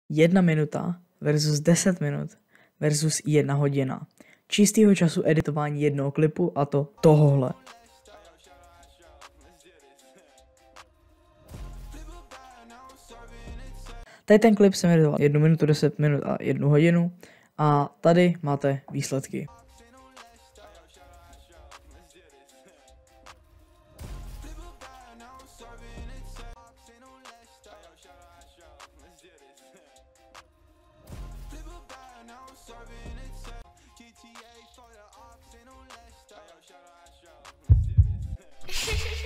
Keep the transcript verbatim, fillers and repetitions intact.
Jedna minuta versus deset minut versus jedna hodina čistého času editování jednoho klipu, a to tohohle. Tady ten klip jsem editoval jednu minutu, deset minut a jednu hodinu a tady máte výsledky. G T A for the ops, ain't no less. Yo, shout out, shout out, let's get it.